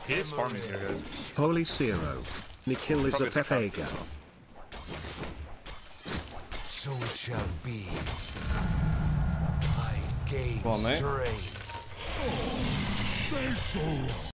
He is farming here, guys. Holy Zero. Nikhil is a Pepega. So it shall be. I gain Come on, mate. strength.